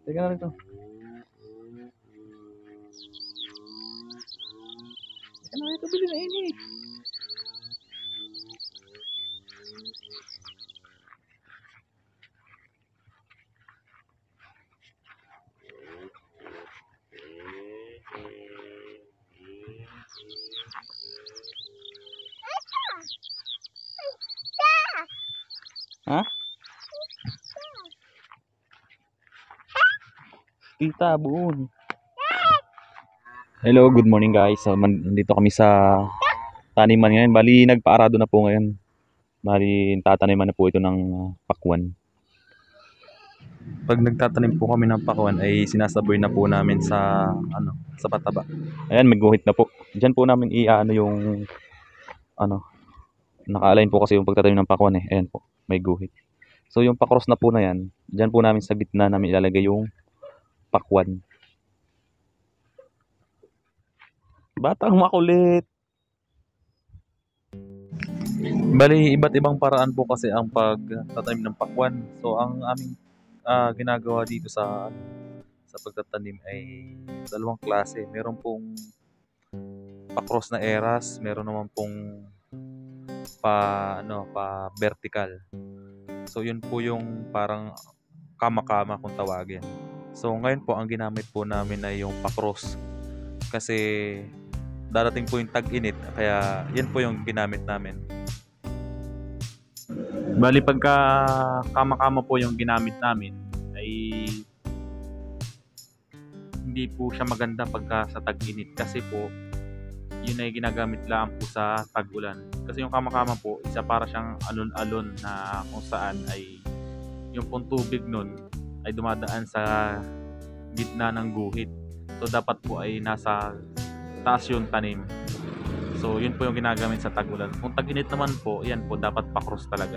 Teka na rito. Teka na rito, bili na ini. Ha? Tita, buon. Hello, good morning guys. So, nandito kami sa taniman ngayon. Bali, nagpaarado na po ngayon. Bali, tataniman na po ito ng pakwan. Pag nagtatanim po kami ng pakwan ay sinasaboy na po namin sa sa pataba. Ayan, may guhit na po. Diyan po namin i-ano yung naka-align po kasi yung pagtatanim ng pakwan eh. Ayan po, may guhit. So yung pakros na po na yan, diyan po namin sa gitna namin ilalagay yung pakwan. Batang makulit. Bali, iba't ibang paraan po kasi ang pagtatanim ng pakwan. So ang aming ginagawa dito sa pagtatanim ay dalawang klase. Meron pong pa-cross na eras, meron naman pong pa vertical. So yun po yung parang kama-kama kung tawagin. So ngayon po ang ginamit po namin ay yung pa-cross. Kasi darating po yung tag-init, kaya yan po yung ginamit namin. Bali pagka kama-kama po yung ginamit namin ay hindi po siya maganda pagka sa tag-init kasi po yun ay ginagamit lang po sa tag-ulan. Kasi yung kama-kama po, isa para siyang alon-alon na kung saan ay yung pong tubig nun ay dumadaan sa gitna ng guhit. So dapat po ay nasa taas yung tanim. So yun po yung ginagamit sa tag-ulan. Kung tag-init naman po, yan po dapat pa-cross talaga.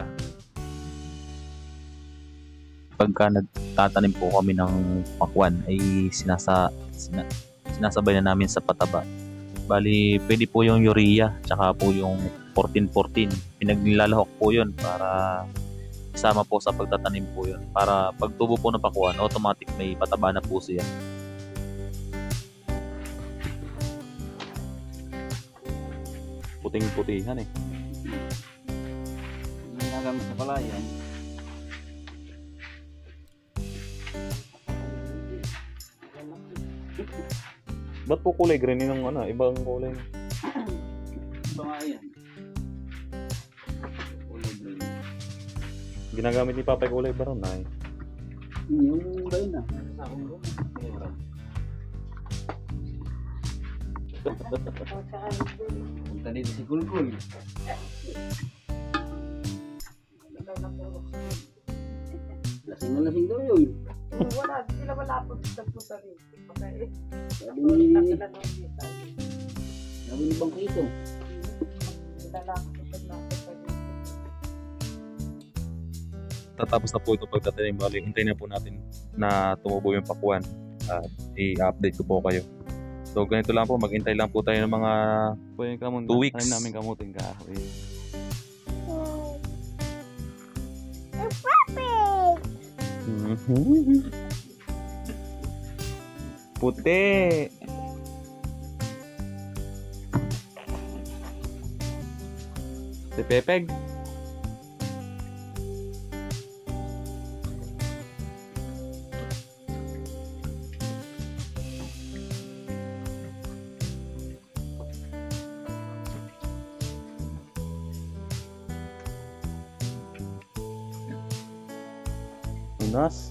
Pagka nagtatanim po kami ng pakwan ay sinasabay na namin sa pataba. Bali, pwede po yung urea, tsaka po yung 14-14. Pinagnilalahok po yun para isama po sa pagtatanim po yun. Para pag tubo po ng pakwan, automatic may pataba na po siya. Puting-putihan eh. Ginagamit sa palayan. Ba't po kulay green yung ibang kulay? Ito nga yan. Kulay green. Ginagamit ni Papa kulay baron na eh. Yung ba yun sa akong room. Punta dito si Kulkul. Lasing na lasing daw yun. Wala, sila malapot sa puta rin. Sabi ni Bangkito. Tatapos na po ito pagtatanim. Bali, hintayin na po natin na tumubo yung pakwan at i-update ko po kayo. So ganito lang po, maghintay lang po tayo ng mga 2 weeks. Tanim namin kamuting kahoy. Puti. Si Pepeg. Unas.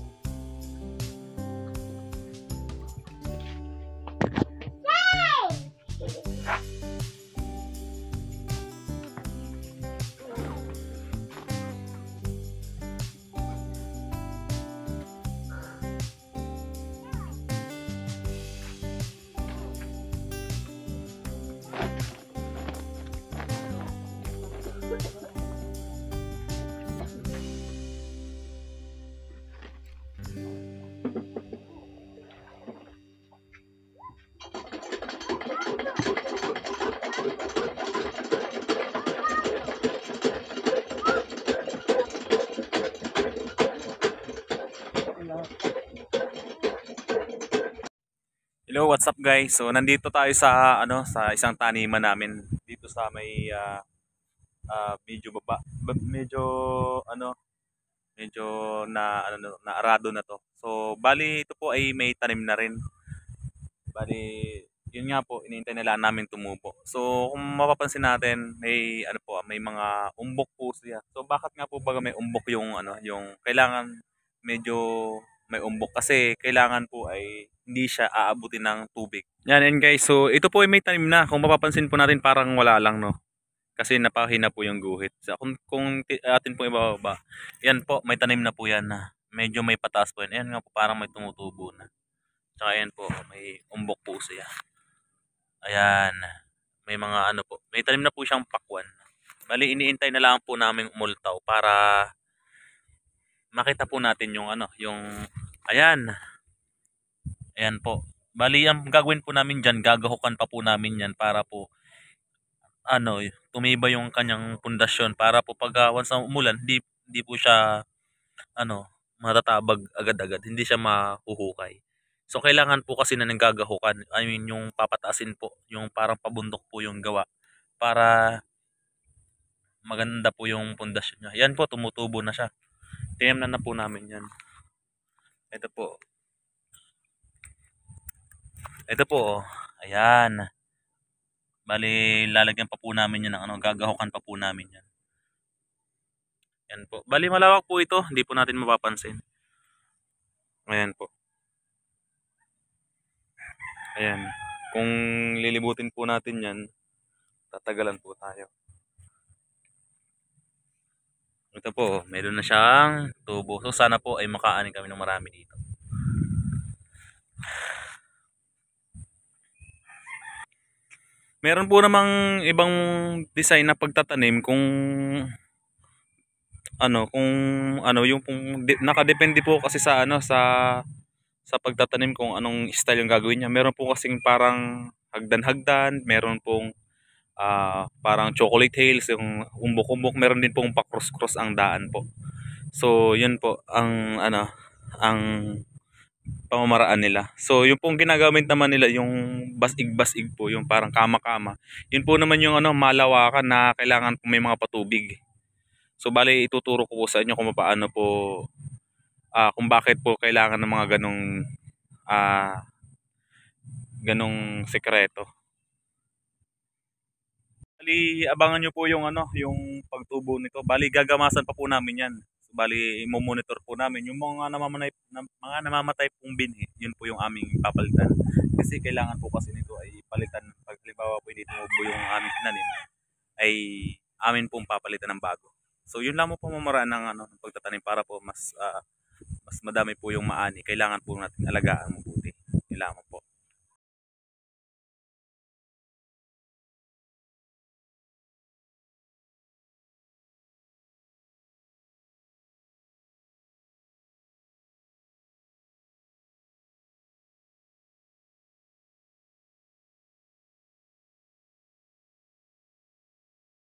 Hello, what's up guys? So nandito tayo sa sa isang taniman namin dito sa may medyo medyo ano medyo na arado na to. So bali ito po ay may tanim na rin. Bali yun nga po inintay na lang namin tumubo. So kung mapapansin natin may may mga umbok po siya. So bakit nga po baga may umbok yung yung kailangan medyo may umbok kasi kailangan po ay hindi siya aabutin ng tubig. Yan and guys, so ito po ay may tanim na. Kung mapapansin po natin parang wala lang no. Kasi napahina po yung guhit. So, kung atin po ibababa, yan po, may tanim na po yan na medyo may pataas po yan. Ayan nga po, parang may tumutubo na. Tsaka yan po, may umbok po siya. Ayan, may mga po, may tanim na po siyang pakwan. Bali, iniintay na lang po namin umultaw para makita po natin yung yung, ayan, ayan po. Bali, ang gagawin po namin dyan, gagahukan pa po namin yan para po tumibay yung kanyang pundasyon para po pag once na umulan, hindi po siya matatabag agad-agad, hindi siya mahuhukay. So kailangan po kasi na nanggagahukan, I mean yung papataasin po, yung parang pabundok po yung gawa para maganda po yung pundasyon niya. Yan po, tumutubo na siya. Tinimnan na po namin yan. Ito po. Ito po, oh. Ayan. Bali, lalagyan pa po namin yan ng gagahukan pa po namin yan. Yan po. Bali, malawak po ito. Hindi po natin mapapansin. Ayan po. Ayan. Kung lilibutin po natin yan, tatagalan po tayo. Ito po, meron na siyang tubo. So, sana po ay makaani kami ng marami dito. Meron po namang ibang design na pagtatanim kung yung nakadepende po kasi sa sa pagtatanim kung anong style yung gagawin niya. Meron po kasing parang hagdan-hagdan, meron pong parang chocolate hills, yung umbok-umbok, meron din pong pa-cross-cross ang daan po. So, yun po ang ang pamamaraan nila. So, yung pong ginagamit naman nila yung basig-basig po, yung parang kama-kama. Yun po naman yung malawakan na kailangan po may mga patubig. So, bali ituturo ko po sa inyo kung paano po kung bakit po kailangan ng mga ganong sekreto. Bali, abangan nyo po yung yung pagtubo nito. Bali, gagamasan pa po namin yan. So, bali, i-monitor po namin yung mga namamatay pong binhi. Yun po yung aming papalitan. Kasi kailangan po kasi nito ay palitan. Pag halimbawa po hindi tumubo yung aming tinanim, ay amin pong papalitan ng bago. So, yun lang po mamaraan ng pagtatanim para po mas madami po yung maani. Kailangan po natin alagaan mabuti. Kailangan